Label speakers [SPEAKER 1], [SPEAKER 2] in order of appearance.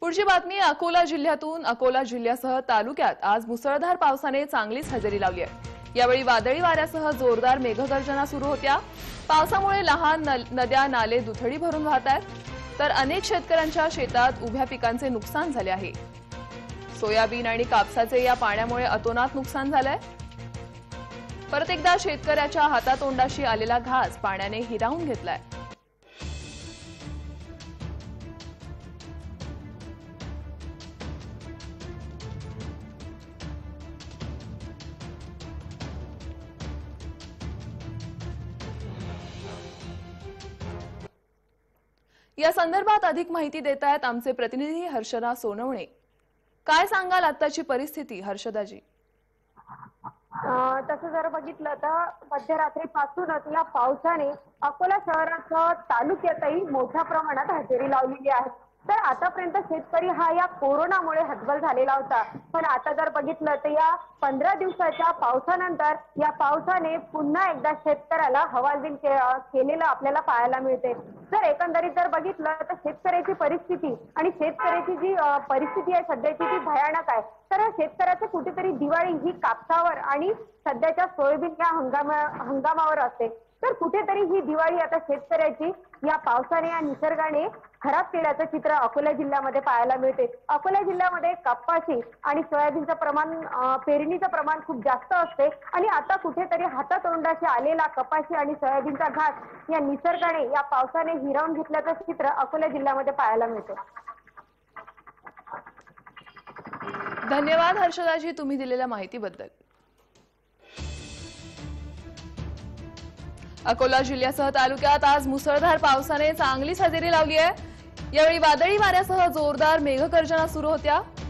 [SPEAKER 1] पुढची बातमी अकोला जिल्ह्यातून। अकोला जिल्ह्यासह तालुक्यात आज मुसळधार पावसाने चांगलीच हजेरी लावली आहे। यावेळी वादळी वाऱ्यासह जोरदार मेघगर्जना सुरू होत्या। पावसामुळे लहान नद्या नाले दुथडी भरून वाहत आहेत, तर अनेक शेतकऱ्यांच्या शेतात उभ्या पिकांचे नुकसान झाले आहे। सोयाबीन आणि कापसाचे या पाण्यामुळे अतोनात नुकसान झालंय। परत एकदा शेतकऱ्याच्या हातातोंडाशी आलेला घास पाण्याने हिरावून घेतलाय। या संदर्भात अधिक माहिती देत आहेत आमचे प्रतिनिधी हर्षदा सोनवणे। काय सांगाल आताची परिस्थिती हर्षदाजी?
[SPEAKER 2] तसं जर बघितलं तर मध्यरात्रीपासूनच या पावसाने अकोला शहरासह तालुक्यातही मोठ्या प्रमाणात हजेरी लावलेली आहे। तर आतापर्यंत शेतकरी हा या कोरोनामुळे हतबल झालेला होता, पण आता जर बघितलं तर या 15 दिवसाच्या पावसानंतर या पावसाने पुन्हा एकदा शेतकऱ्याला हवालदिल केलेलं आपल्याला पाहायला मिळते। जर एकंदरीत जर बघितलं तर शेतकऱ्याची परिस्थिती आणि शेतकऱ्याची जी परिस्थिती आहे सध्याची ती भयानक आहे। तर शेतकऱ्याचं कुठेतरी दिवाळी ही कापसावर आणि सध्याच्या सोयाबीन या हंगामावर असते, तर कुठेतरी ही दिवाळी आता शेतकऱ्याची या पावसाने या निसर्गाने खराब केल्याचं चित्र अकोला जिल्ह्यामध्ये पाहायला मिळते। अकोला जिल्ह्यामध्ये कपाशी आणि सोयाबीनचं प्रमाण पेरणीचं प्रमाण खूप जास्त असते आणि आता कुठेतरी हातातोंडाशी आलेला कपाशी आणि सोयाबीनचा घास या निसर्गाने या पावसाने हिरावून घेतल्याचं चित्र अकोला जिल्ह्यामध्ये पाहायला मिळते।
[SPEAKER 1] धन्यवाद हर्षदाजी तुम्ही दिलेल्या माहितीबद्दल। अकोला जिल्ह्यासह तालुक्यात आज मुसळधार पावसाने चांगलीच हजेरी लावली आहे। यावेळी वादळी वाऱ्यासह जोरदार मेघगर्जना सुरू होत्या।